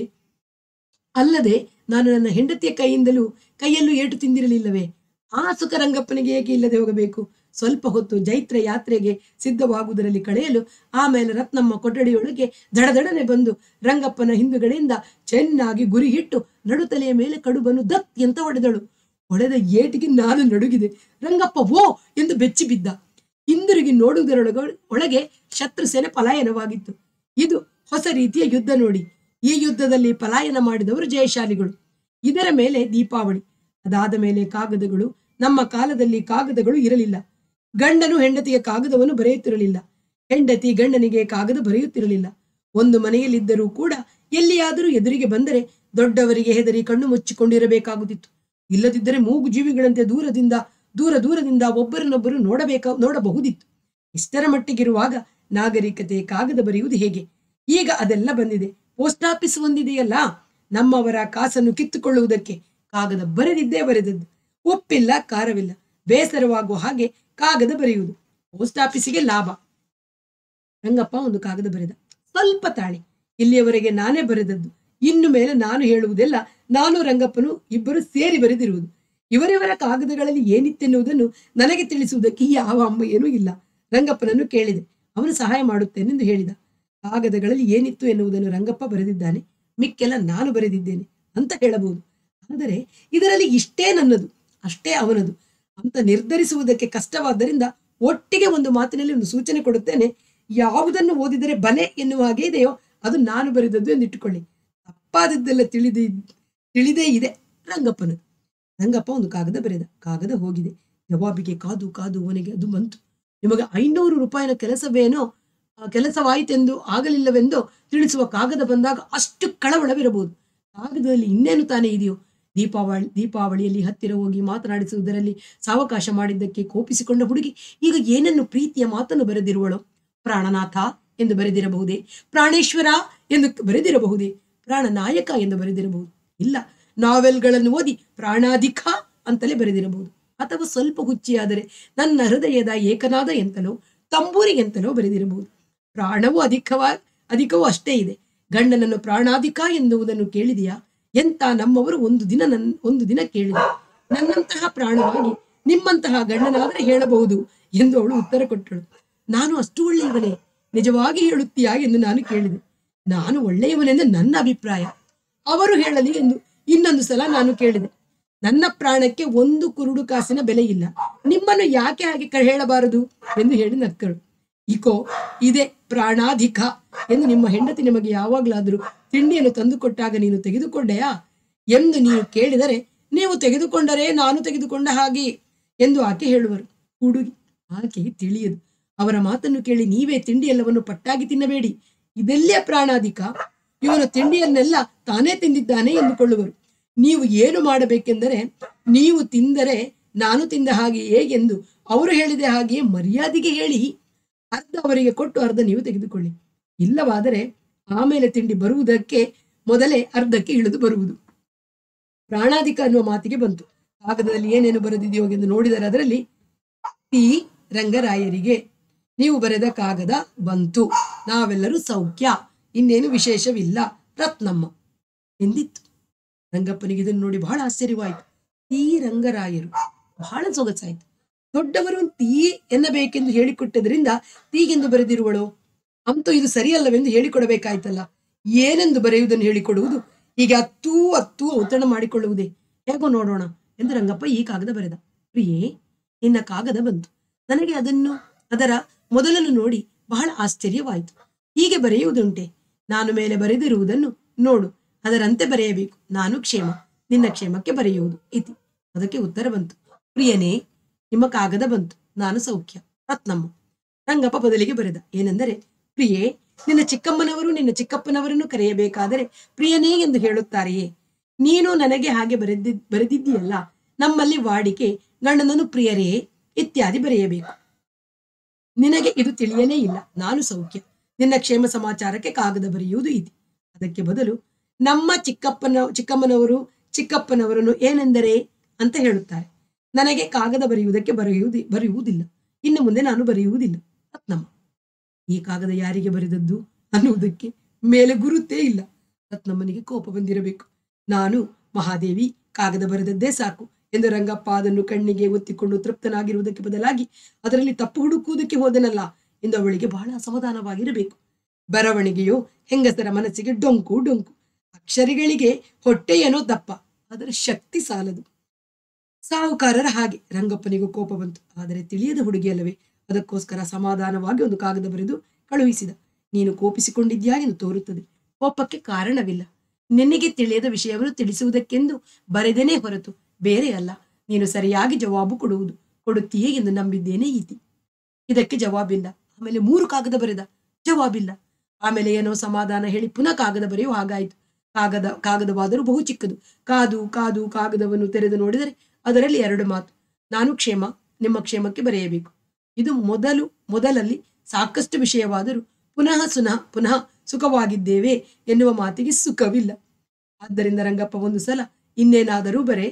ಅಲ್ಲದೆ ನಾನು ನನ್ನ ಹೆಂಡತಿಯ ಕೈಯಲ್ಲೂ ಏಟು ತಿಂದಿರಲಿಲ್ಲವೇ? ಆ ಸುಖ ರಂಗಪ್ಪನಿಗೆ ಏಕೆ ಇಲ್ಲದೆ ಹೋಗಬೇಕು? ಸ್ವಲ್ಪ ಹೊತ್ತು ಜೈತ್ರ ಯಾತ್ರೆಗೆ ಸಿದ್ಧವಾಗುವುದರಲ್ಲಿ ಕಳೆಯಲು ಆಮೇಲೆ ರತ್ನಮ್ಮ ಕೊಠಡಿಯೊಳಗೆ ದಡದಡನೆ ಬಂದು ರಂಗಪ್ಪನ ಹಿಂದುಗಡೆಯಿಂದ ಚೆನ್ನಾಗಿ ಗುರಿ ಇಟ್ಟು ನಡುತಲೆಯ ಮೇಲೆ ಕಡುಬನ್ನು ದತ್ ಅಂತ ಹೊಡೆದಳು. ಹೊಡೆದ ಏಟಿಗೆ ನಾನು ನಡುಗಿದೆ. ರಂಗಪ್ಪ ಓ ಎಂದು ಬೆಚ್ಚಿ ಬಿದ್ದ. ಹಿಂದಿರುಗಿ ಒಳಗೆ ಶತ್ರು ಸೇನೆ ಪಲಾಯನವಾಗಿತ್ತು. ಇದು ಹೊಸ ರೀತಿಯ ಯುದ್ಧ ನೋಡಿ. ಈ ಯುದ್ಧದಲ್ಲಿ ಪಲಾಯನ ಮಾಡಿದವರು ಜಯಶಾಲಿಗಳು. ಇದರ ಮೇಲೆ ದೀಪಾವಳಿ. ಅದಾದ ಮೇಲೆ ಕಾಗದಗಳು. ನಮ್ಮ ಕಾಲದಲ್ಲಿ ಕಾಗದಗಳು ಇರಲಿಲ್ಲ. ಗಂಡನು ಹೆಂಡತಿಗೆ ಕಾಗದವನ್ನು ಬರೆಯುತ್ತಿರಲಿಲ್ಲ. ಹೆಂಡತಿ ಗಂಡನಿಗೆ ಕಾಗದ ಬರೆಯುತ್ತಿರಲಿಲ್ಲ. ಒಂದು ಮನೆಯಲ್ಲಿದ್ದರೂ ಕೂಡ ಎಲ್ಲಿಯಾದರೂ ಎದುರಿಗೆ ಬಂದರೆ ದೊಡ್ಡವರಿಗೆ ಹೆದರಿ ಕಣ್ಣು ಮುಚ್ಚಿಕೊಂಡಿರಬೇಕಾಗುತ್ತಿತ್ತು. ಇಲ್ಲದಿದ್ದರೆ ಮೂಗು ಜೀವಿಗಳಂತೆ ದೂರದಿಂದ ಒಬ್ಬರನ್ನೊಬ್ಬರು ನೋಡಬಹುದಿತ್ತು. ಇಷ್ಟರ ಮಟ್ಟಿಗಿರುವಾಗ ನಾಗರಿಕತೆ ಕಾಗದ ಬರೆಯುವುದು ಹೇಗೆ? ಈಗ ಅದೆಲ್ಲ ಬಂದಿದೆ. ಪೋಸ್ಟ್ ಆಫೀಸ್ ಒಂದಿದೆಯಲ್ಲ, ನಮ್ಮವರ ಕಾಸನ್ನು ಕಿತ್ತುಕೊಳ್ಳುವುದಕ್ಕೆ ಕಾಗದ ಬರೆದದ್ದು. ಒಪ್ಪಿಲ್ಲ ಕಾರವಿಲ್ಲ, ಬೇಸರವಾಗುವ ಹಾಗೆ ಕಾಗದ ಬರೆಯುವುದು. ಪೋಸ್ಟ್ ಆಫೀಸಿಗೆ ಲಾಭ. ರಂಗಪ್ಪ ಒಂದು ಕಾಗದ ಬರೆದ. ಸ್ವಲ್ಪ ತಾಳಿ. ಇಲ್ಲಿಯವರೆಗೆ ನಾನೇ ಬರೆದದ್ದು. ಇನ್ನು ಮೇಲೆ ನಾನು ಹೇಳುವುದೆಲ್ಲ ನಾನು ರಂಗಪ್ಪನು ಇಬ್ಬರು ಸೇರಿ ಬರೆದಿರುವುದು. ಇವರಿವರ ಕಾಗದಗಳಲ್ಲಿ ಏನಿತ್ತೆನ್ನುವುದನ್ನು ನನಗೆ ತಿಳಿಸುವುದಕ್ಕೆ ಯಾವ ಅಮ್ಮಯ್ಯನೂ ಇಲ್ಲ. ರಂಗಪ್ಪನನ್ನು ಕೇಳಿದೆ. ಅವನು ಸಹಾಯ ಮಾಡುತ್ತೇನೆಂದು ಹೇಳಿದ. ಕಾಗದಗಳಲ್ಲಿ ಏನಿತ್ತು ಎನ್ನುವುದನ್ನು ರಂಗಪ್ಪ ಬರೆದಿದ್ದಾನೆ, ಮಿಕ್ಕೆಲ್ಲ ನಾನು ಬರೆದಿದ್ದೇನೆ ಅಂತ ಹೇಳಬಹುದು. ಆದರೆ ಇದರಲ್ಲಿ ಇಷ್ಟೇ ನನ್ನದು, ಅಷ್ಟೇ ಅವನದು ಅಂತ ನಿರ್ಧರಿಸುವುದಕ್ಕೆ ಕಷ್ಟವಾದ್ದರಿಂದ ಒಟ್ಟಿಗೆ ಒಂದು ಮಾತಿನಲ್ಲಿ ಒಂದು ಸೂಚನೆ ಕೊಡುತ್ತೇನೆ. ಯಾವುದನ್ನು ಓದಿದರೆ ಬಲೆ ಎನ್ನುವ ಹಾಗೆ ಇದೆಯೋ ಅದು ನಾನು ಬರೆದದ್ದು ಎಂದಿಟ್ಟುಕೊಳ್ಳಿ. ತಪ್ಪಾದದ್ದೆಲ್ಲ ತಿಳಿದೇ ಇದೆ ರಂಗಪ್ಪನದು. ರಂಗಪ್ಪ ಒಂದು ಕಾಗದ ಬರೆದ. ಕಾಗದ ಹೋಗಿದೆ. ಜವಾಬಿಗೆ ಕಾದು ಅವನಿಗೆ ಅದು ಬಂತು. ನಿಮಗೆ 500 ರೂಪಾಯಿನ ಕೆಲಸವಾಯಿತೆಂದು ಆಗಲಿಲ್ಲವೆಂದು ತಿಳಿಸುವ ಕಾಗದ ಬಂದಾಗ ಅಷ್ಟು ಕಳವಳವಿರಬಹುದು. ಕಾಗದದಲ್ಲಿ ಇನ್ನೇನು ತಾನೇ ಇದೆಯೋ? ದೀಪಾವಳಿಯಲ್ಲಿ ಹತ್ತಿರ ಹೋಗಿ ಮಾತನಾಡಿಸುವುದರಲ್ಲಿ ಸಾವಕಾಶ ಮಾಡಿದ್ದಕ್ಕೆ ಕೋಪಿಸಿಕೊಂಡ ಹುಡುಗಿ ಈಗ ಏನನ್ನು ಪ್ರೀತಿಯ ಮಾತನ್ನು ಬರೆದಿರುವಳು? ಪ್ರಾಣನಾಥ ಎಂದು ಬರೆದಿರಬಹುದೇ? ಪ್ರಾಣೇಶ್ವರ ಎಂದು ಬರೆದಿರಬಹುದೇ? ಪ್ರಾಣನಾಯಕ ಎಂದು ಬರೆದಿರಬಹುದು. ಇಲ್ಲ, ನಾವೆಲ್ಗಳನ್ನು ಓದಿ ಪ್ರಾಣಾಧಿಕ ಅಂತಲೇ ಬರೆದಿರಬಹುದು. ಅಥವಾ ಸ್ವಲ್ಪ ಹುಚ್ಚಿಯಾದರೆ ನನ್ನ ಹೃದಯದ ಏಕನಾದ ಎಂತಲೋ ತಂಬೂರಿ ಎಂತಲೋ ಬರೆದಿರಬಹುದು. ಪ್ರಾಣವೂ ಅಧಿಕವೂ ಅಷ್ಟೇ ಇದೆ. ಗಂಡನನ್ನು ಪ್ರಾಣಾಧಿಕ ಎನ್ನುವುದನ್ನು ಕೇಳಿದೆಯಾ? ಎಂತ ನಮ್ಮವರು ಒಂದು ದಿನ ಕೇಳಿದ. ನನ್ನಂತಹ ಪ್ರಾಣವಾಗಿ ನಿಮ್ಮಂತಹ ಗಂಡನಾದರೆ ಹೇಳಬಹುದು ಎಂದು ಅವಳು ಉತ್ತರ ಕೊಟ್ಟಳು. ನಾನು ಅಷ್ಟು ಒಳ್ಳೆಯವನೇ? ನಿಜವಾಗಿ ಹೇಳುತ್ತೀಯಾ ಎಂದು ನಾನು ಕೇಳಿದೆ. ನಾನು ಒಳ್ಳೆಯವನೆಂದು ನನ್ನ ಅಭಿಪ್ರಾಯ, ಅವರು ಹೇಳಲಿ ಎಂದು ಇನ್ನೊಂದು ಸಲ ನಾನು ಕೇಳಿದೆ. ನನ್ನ ಪ್ರಾಣಕ್ಕೆ 1 ಕುರುಡು ಕಾಸಿನ ಬೆಲೆ ಇಲ್ಲ. ನಿಮ್ಮನ್ನು ಯಾಕೆ ಹಾಗೆ ಹೇಳಬಾರದು ಎಂದು ಹೇಳಿ ನಕ್ಕಳು. ಇಕೋ ಇದೇ ಪ್ರಾಣಾಧಿಕ ಎಂದು ನಿಮ್ಮ ಹೆಂಡತಿ ನಿಮಗೆ ಯಾವಾಗಲಾದರೂ ತಿಂಡಿಯನ್ನು ತಂದುಕೊಟ್ಟಾಗ ನೀನು ತೆಗೆದುಕೊಂಡೆಯಾ ಎಂದು ನೀವು ಕೇಳಿದರೆ, ನೀವು ತೆಗೆದುಕೊಂಡರೆ ನಾನು ತೆಗೆದುಕೊಂಡ ಹಾಗೆ ಎಂದು ಆಕೆ ಹೇಳುವರು. ಹುಡುಗಿ ಆಕೆಗೆ ತಿಳಿಯದು. ಅವರ ಮಾತನ್ನು ಕೇಳಿ ನೀವೇ ತಿಂಡಿ ಎಲ್ಲವನ್ನು ಪಟ್ಟಾಗಿ ತಿನ್ನಬೇಡಿ. ಇದೆಲ್ಲೇ ಪ್ರಾಣಾಧಿಕ? ಇವನು ತಿಂಡಿಯನ್ನೆಲ್ಲ ತಾನೇ ತಿಂದಿದ್ದಾನೆ ಎಂದುಕೊಳ್ಳುವರು. ನೀವು ಏನು ಮಾಡಬೇಕೆಂದರೆ, ನೀವು ತಿಂದರೆ ನಾನು ತಿಂದ ಹಾಗೆಯೇ ಎಂದು ಅವರು ಹೇಳಿದ ಹಾಗೆಯೇ ಮರ್ಯಾದೆಗೆ ಹೇಳಿ ಅರ್ಧ ಅವರಿಗೆ ಕೊಟ್ಟು ಅರ್ಧ ನೀವು ತೆಗೆದುಕೊಳ್ಳಿ. ಇಲ್ಲವಾದರೆ ಆಮೇಲೆ ತಿಂಡಿ ಬರುವುದಕ್ಕೆ ಮೊದಲೇ ಅರ್ಧಕ್ಕೆ ಇಳಿದು ಬರುವುದು. ಪ್ರಾಣಾಧಿಕ ಅನ್ನುವ ಮಾತಿಗೆ ಬಂತು. ಕಾಗದದಲ್ಲಿ ಏನೇನು ಬರೆದಿದೆಯೋ ಎಂದು ನೋಡಿದರೆ ಅದರಲ್ಲಿ ಟಿ ರಂಗರಾಯರಿಗೆ ನೀವು ಬರೆದ ಕಾಗದ ಬಂತು, ನಾವೆಲ್ಲರೂ ಸೌಖ್ಯ, ಇನ್ನೇನು ವಿಶೇಷವಿಲ್ಲ, ರತ್ನಮ್ಮ ಎಂದಿತ್ತು. ರಂಗಪ್ಪನಿಗೆ ಇದನ್ನು ನೋಡಿ ಬಹಳ ಆಶ್ಚರ್ಯವಾಯಿತು. ಟಿ ರಂಗರಾಯರು ಬಹಳ ಸೊಗಸಾಯಿತು. ದೊಡ್ಡವರು ತೀ ಎನ್ನಬೇಕೆಂದು ಹೇಳಿಕೊಟ್ಟದ್ರಿಂದ ತೀಗೆಂದು ಬರೆದಿರುವಳು. ಅಂತೂ ಇದು ಸರಿಯಲ್ಲವೆಂದು ಹೇಳಿಕೊಡಬೇಕಾಯ್ತಲ್ಲ. ಏನೆಂದು ಬರೆಯುವುದನ್ನು ಹೇಳಿಕೊಡುವುದು, ಹೀಗೆ ಹತ್ತೂ ಹತ್ತೂ ಔತಣ ಮಾಡಿಕೊಳ್ಳುವುದೇ, ಹೇಗೋ ನೋಡೋಣ ಎಂದು ರಂಗಪ್ಪ ಈ ಕಾಗದ ಬರೆದ. ಪ್ರಿಯೇ, ನಿನ್ನ ಕಾಗದ ಬಂತು. ನನಗೆ ಅದರ ಮೊದಲನ್ನು ನೋಡಿ ಬಹಳ ಆಶ್ಚರ್ಯವಾಯಿತು. ಹೀಗೆ ಬರೆಯುವುದುಂಟೆ? ನಾನು ಮೇಲೆ ಬರೆದಿರುವುದನ್ನು ನೋಡು, ಅದರಂತೆ ಬರೆಯಬೇಕು. ನಾನು ಕ್ಷೇಮ, ನಿನ್ನ ಕ್ಷೇಮಕ್ಕೆ ಬರೆಯುವುದು ಇತಿ. ಅದಕ್ಕೆ ಉತ್ತರ ಬಂತು. ಪ್ರಿಯನೇ, ನಿಮ್ಮ ಕಾಗದ ಬಂತು. ನಾನು ಸೌಖ್ಯ. ರತ್ನಮ್ಮ. ರಂಗಪ್ಪ ಬದಲಿಗೆ ಬರೆದ ಏನೆಂದರೆ, ಪ್ರಿಯೇ, ನಿನ್ನ ಚಿಕ್ಕಮ್ಮನವರು ನಿನ್ನ ಚಿಕ್ಕಪ್ಪನವರನ್ನು ಕರೆಯಬೇಕಾದರೆ ಪ್ರಿಯನೇ ಎಂದು ಹೇಳುತ್ತಾರೆಯೇ? ನೀನು ನನಗೆ ಹಾಗೆ ಬರೆದಿದ್ದೀಯಲ್ಲ. ನಮ್ಮಲ್ಲಿ ವಾಡಿಕೆ ಗಂಡನನ್ನು ಪ್ರಿಯರೇ ಇತ್ಯಾದಿ ಬರೆಯಬೇಕು. ನಿನಗೆ ಇದು ತಿಳಿಯಲೇ ಇಲ್ಲ. ನಾನು ಸೌಖ್ಯ, ನಿನ್ನ ಕ್ಷೇಮ ಸಮಾಚಾರಕ್ಕೆ ಕಾಗದ ಬರೆಯುವುದು ಇದೆ. ಅದಕ್ಕೆ ಬದಲು ನಮ್ಮ ಚಿಕ್ಕಮ್ಮನವರು ಚಿಕ್ಕಪ್ಪನವರನ್ನು ಏನೆಂದರೆ ಅಂತ ಹೇಳುತ್ತಾರೆ. ನನಗೆ ಕಾಗದ ಬರೆಯುವುದಕ್ಕೆ ಬರೆಯುವುದಿಲ್ಲ. ಇನ್ನು ಮುಂದೆ ನಾನು ಬರೆಯುವುದಿಲ್ಲ. ರತ್ನಮ್ಮ. ಈ ಕಾಗದ ಯಾರಿಗೆ ಬರೆದದ್ದು ಅನ್ನುವುದಕ್ಕೆ ಮೇಲೆ ಗುರುತೇ ಇಲ್ಲ. ರತ್ನಮ್ಮನಿಗೆ ಕೋಪ ಬಂದಿರಬೇಕು. ನಾನು ಮಹಾದೇವಿ ಕಾಗದ ಬರೆದದ್ದೇ ಸಾಕು ಎಂದು ರಂಗಪ್ಪ ಅದನ್ನು ಕಣ್ಣಿಗೆ ಒತ್ತಿಕೊಂಡು ತೃಪ್ತನಾಗಿರುವುದಕ್ಕೆ ಬದಲಾಗಿ ಅದರಲ್ಲಿ ತಪ್ಪು ಹುಡುಕುವುದಕ್ಕೆ ಹೋದನಲ್ಲ ಎಂದು ಅವಳಿಗೆ ಬಹಳ ಅಸಮಾಧಾನವಾಗಿರಬೇಕು. ಬರವಣಿಗೆಯೋ ಹೆಂಗಸರ ಮನಸ್ಸಿಗೆ ಡೊಂಕು ಡೊಂಕು. ಅಕ್ಷರಿಗಳಿಗೆ ಹೊಟ್ಟೆಯೇನೋ ದಪ್ಪ, ಅದರ ಶಕ್ತಿ ಸಾಲದು. ಸಾಹುಕಾರರ ಹಾಗೆ. ರಂಗಪ್ಪನಿಗೂ ಕೋಪ ಬಂತು. ಆದರೆ ತಿಳಿಯದ ಹುಡುಗಿಯಲ್ಲವೇ, ಅದಕ್ಕೋಸ್ಕರ ಸಮಾಧಾನವಾಗಿ ಒಂದು ಕಾಗದ ಬರೆದು ಕಳುಹಿಸಿದ. ನೀನು ಕೋಪಿಸಿಕೊಂಡಿದ್ಯಾ ಎಂದು ತೋರುತ್ತದೆ. ಕೋಪಕ್ಕೆ ಕಾರಣವಿಲ್ಲ. ನಿನಗೆ ತಿಳಿಯದ ವಿಷಯವನ್ನು ತಿಳಿಸುವುದಕ್ಕೆಂದು ಬರೆದೇನೆ ಹೊರತು ಬೇರೆ ಅಲ್ಲ. ನೀನು ಸರಿಯಾಗಿ ಜವಾಬು ಕೊಡುತ್ತೀಯೇ ಎಂದು ನಂಬಿದ್ದೇನೆ ಇತಿ. ಇದಕ್ಕೆ ಜವಾಬಿಲ್ಲ. ಆಮೇಲೆ 3 ಕಾಗದ ಬರೆದ, ಜವಾಬಿಲ್ಲ. ಆಮೇಲೆ ಏನೋ ಸಮಾಧಾನ ಹೇಳಿ ಪುನಃ ಕಾಗದ ಬರೆಯುವ ಹಾಗಾಯಿತು. ಕಾಗದವಾದರೂ ಬಹು ಚಿಕ್ಕದು. ಕಾದು ಕಾದು ಕಾಗದವನ್ನು ತೆರೆದು ನೋಡಿದರೆ ಅದರಲ್ಲಿ 2 ಮಾತು. ನಾನು ಕ್ಷೇಮ, ನಿಮ್ಮ ಕ್ಷೇಮಕ್ಕೆ ಬರೆಯಬೇಕು. ಇದು ಮೊದಲಲ್ಲಿ ಸಾಕಷ್ಟು ವಿಷಯವಾದರೂ ಪುನಃ ಸುಖವಾಗಿದ್ದೇವೆ ಎನ್ನುವ ಮಾತಿಗೆ ಸುಖವಿಲ್ಲ. ಆದ್ದರಿಂದ ರಂಗಪ್ಪ ಒಂದು ಸಲ ಇನ್ನೇನಾದರೂ ಬರೆ,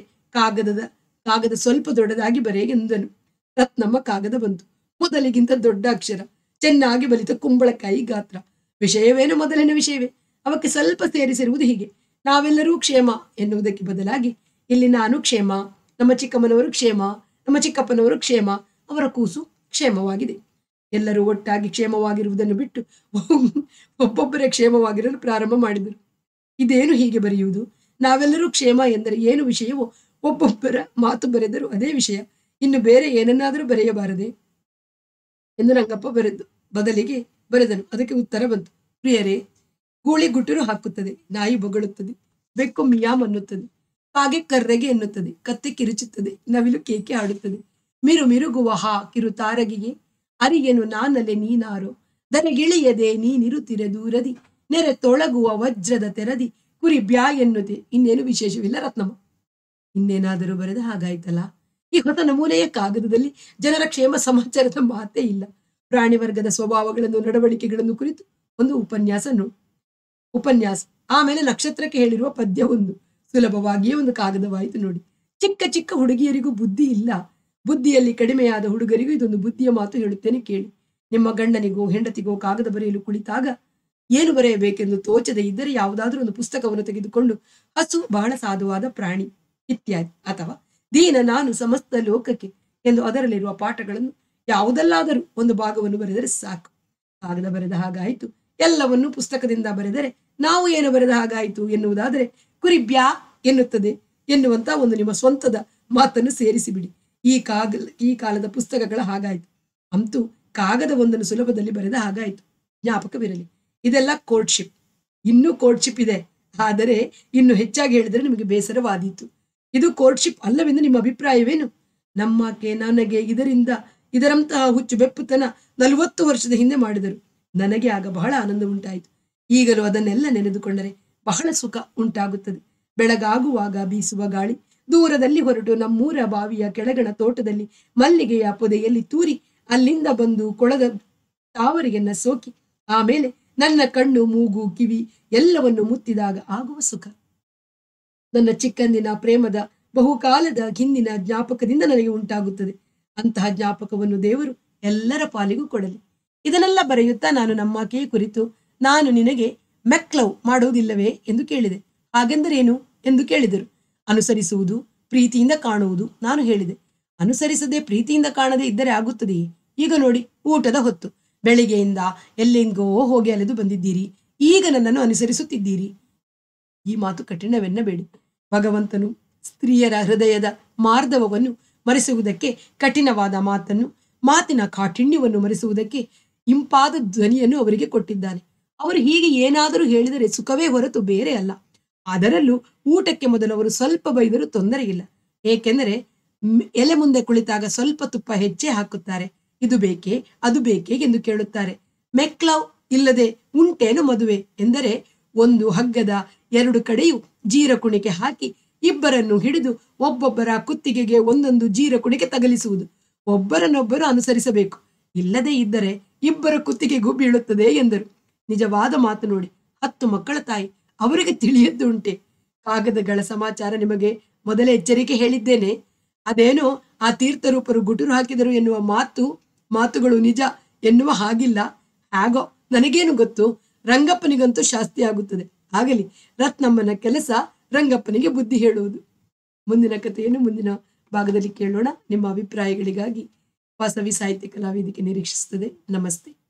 ಕಾಗದ ಸ್ವಲ್ಪ ದೊಡ್ಡದಾಗಿ ಬರೆ ಎಂದನು. ರತ್ನಮ್ಮ ಕಾಗದ ಬಂತು. ಮೊದಲಿಗಿಂತ ದೊಡ್ಡ ಅಕ್ಷರ, ಚೆನ್ನಾಗಿ ಬಲಿತ ಕುಂಬಳಕಾಯಿ ಗಾತ್ರ. ವಿಷಯವೇನು ಮೊದಲಿನ ವಿಷಯವೇ. ಅವಕ್ಕೆ ಸ್ವಲ್ಪ ಸೇರಿಸಿರುವುದು ಹೀಗೆ: ನಾವೆಲ್ಲರೂ ಕ್ಷೇಮ ಎನ್ನುವುದಕ್ಕೆ ಬದಲಾಗಿ ಇಲ್ಲಿ ನಾನು ಕ್ಷೇಮ, ನಮ್ಮ ಚಿಕ್ಕಮ್ಮನವರು ಕ್ಷೇಮ, ನಮ್ಮ ಚಿಕ್ಕಪ್ಪನವರು ಕ್ಷೇಮ, ಅವರ ಕೂಸು ಕ್ಷೇಮವಾಗಿದೆ. ಎಲ್ಲರೂ ಒಟ್ಟಾಗಿ ಕ್ಷೇಮವಾಗಿರುವುದನ್ನು ಬಿಟ್ಟು ಒಬ್ಬೊಬ್ಬರೇ ಕ್ಷೇಮವಾಗಿರಲು ಪ್ರಾರಂಭ ಮಾಡಿದರು. ಇದೇನು ಹೀಗೆ ಬರೆಯುವುದು? ನಾವೆಲ್ಲರೂ ಕ್ಷೇಮ ಎಂದರೆ ಏನು ವಿಷಯವೋ ಒಬ್ಬೊಬ್ಬರ ಮಾತು ಬರೆದರು ಅದೇ ವಿಷಯ. ಇನ್ನು ಬೇರೆ ಏನನ್ನಾದರೂ ಬರೆಯಬಾರದೆ ಎಂದು ರಂಗಪ್ಪ ಬದಲಿಗೆ ಬರೆದನು. ಅದಕ್ಕೆ ಉತ್ತರ ಬಂತು. ಪ್ರಿಯರೇ, ಗೂಳಿ ಗುಟುರು ಹಾಕುತ್ತದೆ, ನಾಯಿ ಬೊಗಳುತ್ತದೆ, ಬೆಕ್ಕು ಮಿಯಾಮ್ ಅನ್ನುತ್ತದೆ, ಕಾಗೆ ಕರ್ರೆಗೆ ಎನ್ನುತ್ತದೆ, ಕತ್ತೆ ಕಿರುಚುತ್ತದೆ, ನವಿಲು ಕೇಕೆ ಆಡುತ್ತದೆ, ಮಿರುಗುವ ಕಿರು ತಾರಗಿಗೆ ಅರಿಗೆನು ನಾನಲೆ ನೀನಾರೋ, ದರೆಗಿಳಿಯದೆ ನೀನಿರುತ್ತಿರೆ ದೂರದಿ, ನೆರೆ ತೊಳಗುವ ವಜ್ರದ ತೆರದಿ, ಕುರಿ ಬ್ಯಾ ಎನ್ನುತ್ತೆ. ಇನ್ನೇನು ವಿಶೇಷವಿಲ್ಲ ರತ್ನಮ್ಮ. ಇನ್ನೇನಾದರೂ ಬರೆದ ಹಾಗಾಯ್ತಲ್ಲ. ಈ ಹೊಸ ನಮೂನೆಯ ಕಾಗದದಲ್ಲಿ ಜನರ ಕ್ಷೇಮ ಸಮಾಚಾರದ ಮಾತೇ ಇಲ್ಲ. ಪ್ರಾಣಿ ವರ್ಗದ ಸ್ವಭಾವಗಳನ್ನು, ನಡವಳಿಕೆಗಳನ್ನು ಕುರಿತು ಒಂದು ಉಪನ್ಯಾಸ, ಆಮೇಲೆ ನಕ್ಷತ್ರಕ್ಕೆ ಹೇಳಿರುವ ಪದ್ಯ ಒಂದು. ಸುಲಭವಾಗಿಯೇ ಒಂದು ಕಾಗದವಾಯಿತು ನೋಡಿ. ಚಿಕ್ಕ ಚಿಕ್ಕ ಹುಡುಗಿಯರಿಗೂ ಬುದ್ಧಿ ಇಲ್ಲ. ಬುದ್ಧಿಯಲ್ಲಿ ಕಡಿಮೆಯಾದ ಹುಡುಗರಿಗೂ ಇದೊಂದು ಬುದ್ಧಿಯ ಮಾತು ಹೇಳುತ್ತೇನೆ ಕೇಳಿ. ನಿಮ್ಮ ಗಂಡನಿಗೋ ಹೆಂಡತಿಗೋ ಕಾಗದ ಬರೆಯಲು ಕುಳಿತಾಗ ಏನು ಬರೆಯಬೇಕೆಂದು ತೋಚದೆ ಇದ್ದರೆ ಯಾವುದಾದ್ರೂ ಒಂದು ಪುಸ್ತಕವನ್ನು ತೆಗೆದುಕೊಂಡು ಹಸು ಬಹಳ ಸಾಧುವಾದ ಪ್ರಾಣಿ ಇತ್ಯಾದಿ, ಅಥವಾ ದೀನ ನಾನು ಸಮಸ್ತ ಲೋಕಕ್ಕೆ ಎಂದು ಅದರಲ್ಲಿರುವ ಪಾಠಗಳನ್ನು ಯಾವುದಲ್ಲಾದರೂ ಒಂದು ಭಾಗವನ್ನು ಬರೆದರೆ ಸಾಕು. ಕಾಗದ ಬರೆದ ಹಾಗಾಯಿತು. ಎಲ್ಲವನ್ನು ಪುಸ್ತಕದಿಂದ ಬರೆದರೆ ನಾವು ಏನು ಬರೆದ ಹಾಗಾಯಿತು ಎನ್ನುವುದಾದರೆ ಕುರಿ ಬ್ಯಾ ಎನ್ನುತ್ತದೆ ಎನ್ನುವಂತ ಒಂದು ನಿಮ್ಮ ಸ್ವಂತದ ಮಾತನ್ನು ಸೇರಿಸಿಬಿಡಿ. ಈ ಕಾಲದ ಪುಸ್ತಕಗಳ ಹಾಗಾಯಿತು. ಅಂತೂ ಕಾಗದ ಒಂದನ್ನು ಸುಲಭದಲ್ಲಿ ಬರೆದ ಹಾಗಾಯಿತು. ಜ್ಞಾಪಕವಿರಲಿ, ಇದೆಲ್ಲ ಕೋರ್ಟ್ಶಿಪ್. ಇನ್ನೂ ಕೋರ್ಟ್ಶಿಪ್ ಇದೆ, ಆದರೆ ಇನ್ನು ಹೆಚ್ಚಾಗಿ ಹೇಳಿದರೆ ನಿಮಗೆ ಬೇಸರವಾದೀತು. ಇದು ಕೋರ್ಟ್ಶಿಪ್ ಅಲ್ಲವೆಂದು ನಿಮ್ಮ ಅಭಿಪ್ರಾಯವೇನು? ನಮ್ಮಕ್ಕೆ ನನಗೆ ಇದರಂತಹ ಹುಚ್ಚು ಬೆಪ್ಪುತನ 40 ವರ್ಷದ ಹಿಂದೆ ಮಾಡಿದರು. ನನಗೆ ಆಗ ಬಹಳ ಆನಂದ ಉಂಟಾಯಿತು. ಈಗಲೂ ಅದನ್ನೆಲ್ಲ ನೆನೆದುಕೊಂಡರೆ ಬಹಳ ಸುಖ ಉಂಟಾಗುತ್ತದೆ. ಬೆಳಗಾಗುವಾಗ ಬೀಸುವ ಗಾಳಿ ದೂರದಲ್ಲಿ ಹೊರಟು ನಮ್ಮೂರ ಬಾವಿಯ ಕೆಳಗಣ ತೋಟದಲ್ಲಿ ಮಲ್ಲಿಗೆಯ ಪೊದೆಯಲ್ಲಿ ತೂರಿ ಅಲ್ಲಿಂದ ಬಂದು ಕೊಳದ ತಾವರಿಯನ್ನ ಸೋಕಿ ಆಮೇಲೆ ನನ್ನ ಕಣ್ಣು, ಮೂಗು, ಕಿವಿ ಎಲ್ಲವನ್ನು ಮುತ್ತಿದಾಗ ಆಗುವ ಸುಖ. ನನ್ನ ಚಿಕ್ಕಂದಿನ ಪ್ರೇಮದ ಬಹುಕಾಲದ ಹಿಂದಿನ ಜ್ಞಾಪಕದಿಂದ ನನಗೆ ಉಂಟಾಗುತ್ತದೆ. ಅಂತಹ ಜ್ಞಾಪಕವನ್ನು ದೇವರು ಎಲ್ಲರ ಪಾಲಿಗೂ ಕೊಡಲಿ. ಇದನ್ನೆಲ್ಲ ಬರೆಯುತ್ತಾ ನಾನು ನಮ್ಮಾಕೆಯ ಕುರಿತು, ನಾನು ನಿನಗೆ ಮೆಕ್ಲವ್ ಮಾಡುವುದಿಲ್ಲವೇ ಎಂದು ಕೇಳಿದೆ. ಹಾಗೆಂದರೇನು ಎಂದು ಕೇಳಿದರು. ಅನುಸರಿಸುವುದು, ಪ್ರೀತಿಯಿಂದ ಕಾಣುವುದು. ನಾನು ಹೇಳಿದೆ, ಅನುಸರಿಸದೆ ಪ್ರೀತಿಯಿಂದ ಕಾಣದೆ ಇದ್ದರೆ ಆಗುತ್ತದೆಯೇ? ಈಗ ನೋಡಿ, ಊಟದ ಹೊತ್ತು. ಬೆಳಿಗ್ಗೆಯಿಂದ ಎಲ್ಲೆಂಗೋ ಹೋಗಿ ಅಲೆದು ಬಂದಿದ್ದೀರಿ, ಈಗ ನನ್ನನ್ನು ಅನುಸರಿಸುತ್ತಿದ್ದೀರಿ. ಈ ಮಾತು ಕಠಿಣವೆನ್ನಬೇಡಿ. ಭಗವಂತನು ಸ್ತ್ರೀಯರ ಹೃದಯದ ಮಾರ್ಧವವನ್ನು ಮರೆಸುವುದಕ್ಕೆ ಕಠಿಣವಾದ ಮಾತನ್ನು, ಮಾತಿನ ಕಾಠಿಣ್ಯವನ್ನು ಮರೆಸುವುದಕ್ಕೆ ಇಂಪಾದ ಧ್ವನಿಯನ್ನು ಅವರಿಗೆ ಕೊಟ್ಟಿದ್ದಾನೆ. ಅವರು ಹೀಗೆ ಏನಾದರೂ ಹೇಳಿದರೆ ಸುಖವೇ ಹೊರತು ಬೇರೆ ಅಲ್ಲ. ಅದರಲ್ಲೂ ಊಟಕ್ಕೆ ಮೊದಲು ಅವರು ಸ್ವಲ್ಪ ಬೈದರೂ ತೊಂದರೆ ಇಲ್ಲ. ಏಕೆಂದರೆ ಎಲೆ ಮುಂದೆ ಕುಳಿತಾಗ ಸ್ವಲ್ಪ ತುಪ್ಪ ಹೆಚ್ಚೇ ಹಾಕುತ್ತಾರೆ. ಇದು ಬೇಕೇ ಅದು ಬೇಕೇ ಎಂದು ಕೇಳುತ್ತಾರೆ. ಮೆಕ್ಲವ್ ಇಲ್ಲದೆ ಉಂಟೇನು ಮದುವೆ ಎಂದರೆ ಒಂದು ಹಗ್ಗದ 2 ಕಡೆಯೂ ಜೀರ ಕುಣಿಕೆ ಹಾಕಿ ಇಬ್ಬರನ್ನು ಹಿಡಿದು ಒಬ್ಬೊಬ್ಬರ ಕುತ್ತಿಗೆಗೆ ಒಂದೊಂದು ಜೀರ ಕುಣಿಕೆ ತಗಲಿಸುವುದು. ಒಬ್ಬರನ್ನೊಬ್ಬರು ಅನುಸರಿಸಬೇಕು, ಇಲ್ಲದೇ ಇದ್ದರೆ ಇಬ್ಬರ ಕುತ್ತಿಗೆಗೂ ಬೀಳುತ್ತದೆ ಎಂದರು. ನಿಜವಾದ ಮಾತು ನೋಡಿ. 10 ಮಕ್ಕಳ ತಾಯಿ, ಅವರಿಗೆ ತಿಳಿಯದ್ದು ಉಂಟೆ? ಕಾಗದಗಳ ಸಮಾಚಾರ ನಿಮಗೆ ಮೊದಲೇ ಎಚ್ಚರಿಕೆ ಹೇಳಿದ್ದೇನೆ. ಅದೇನೋ ಆ ತೀರ್ಥರೂಪರು ಗುಟುರು ಹಾಕಿದರು ಎನ್ನುವ ಮಾತುಗಳು ನಿಜ ಎನ್ನುವ ಹಾಗಿಲ್ಲ. ಹಾಗೋ ನನಗೇನು ಗೊತ್ತು, ರಂಗಪ್ಪನಿಗಂತೂ ಶಾಸ್ತಿ ಆಗುತ್ತದೆ. ಆಗಲಿ, ರತ್ನಮ್ಮನ ಕೆಲಸ ರಂಗಪ್ಪನಿಗೆ ಬುದ್ಧಿ ಹೇಳುವುದು. ಮುಂದಿನ ಕಥೆಯನ್ನು ಮುಂದಿನ ಭಾಗದಲ್ಲಿ ಕೇಳೋಣ. ನಿಮ್ಮ ಅಭಿಪ್ರಾಯಗಳಿಗಾಗಿ ವಾಸವಿ ಸಾಹಿತ್ಯ ಕಲಾವೇದಿಕೆ ನಿರೀಕ್ಷಿಸುತ್ತದೆ. ನಮಸ್ತೆ.